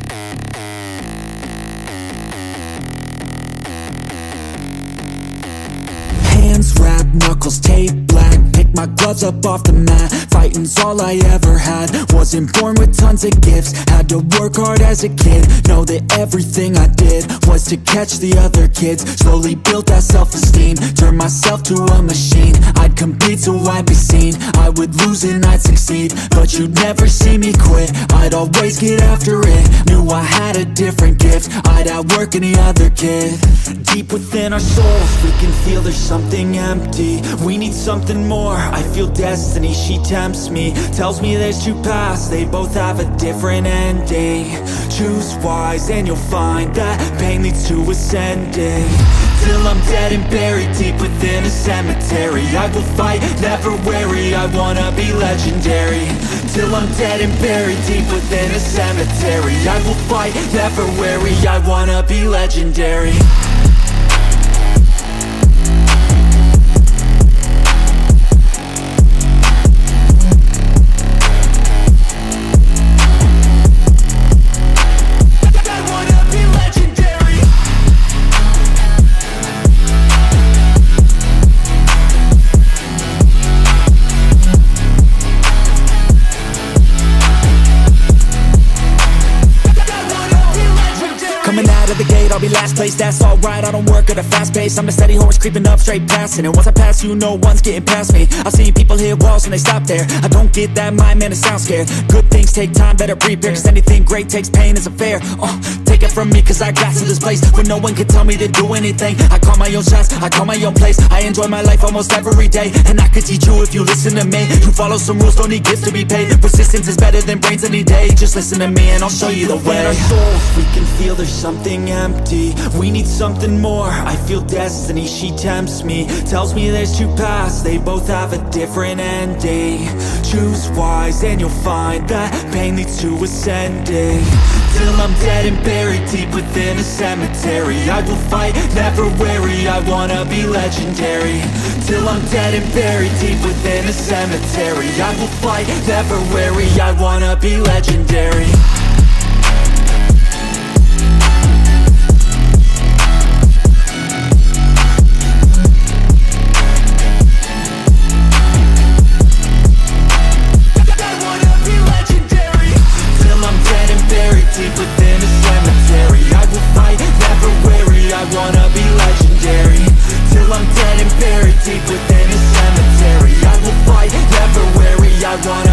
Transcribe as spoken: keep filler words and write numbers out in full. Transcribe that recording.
Hands wrapped, knuckles taped black. Pick my gloves up off the mat. Fighting's all I ever had. Wasn't born with tons of gifts. Had to work hard as a kid. Know that everything I did was to catch the other kids. Slowly built that self-esteem. Turned myself to a machine. I'd compete so I'd be seen. I would lose and I'd succeed, but you'd never see me quit. I'd always get after it. Knew I had a different gift. I'd outwork any other kid. Deep within our souls, we can feel there's something empty. We need something more. I feel destiny, she tempts me. Tells me there's two paths, they both have a different ending. Choose wise and you'll find that pain leads to ascending. Till I'm dead and buried deep within a cemetery, I will fight, never weary, I wanna be legendary. Till I'm dead and buried deep within a cemetery, I will fight, never weary, I wanna be legendary. Coming out of the gate, I'll be last place, that's alright. I don't work at a fast pace, I'm a steady horse creeping up, straight passing. And once I pass you, no one's getting past me. I've seen people hit walls and they stop there. I don't get that mind, man, it sounds scared. Good things take time, better prepare, cause anything great takes pain, it's a fair. uh, Take it from me, cause I got to this place where no one can tell me to do anything. I call my own shots, I call my own place. I enjoy my life almost every day, and I could teach you if you listen to me. You follow some rules, don't need gifts to be paid. Persistence is better than brains any day. Just listen to me and I'll show you the way. Our souls, we can feel there's something empty. We need something more. I feel destiny, she tempts me. Tells me there's two paths, they both have a different ending. Choose wise and you'll find that pain leads to ascending. Till I'm dead and buried deep within a cemetery, I will fight, never weary, I wanna be legendary. Till I'm dead and buried deep within a cemetery, I will fight, never weary, I wanna be legendary. Deep within a cemetery, I will fight, never weary, I wanna be legendary. Till I'm dead and buried deep within a cemetery, I will fight, never weary, I wanna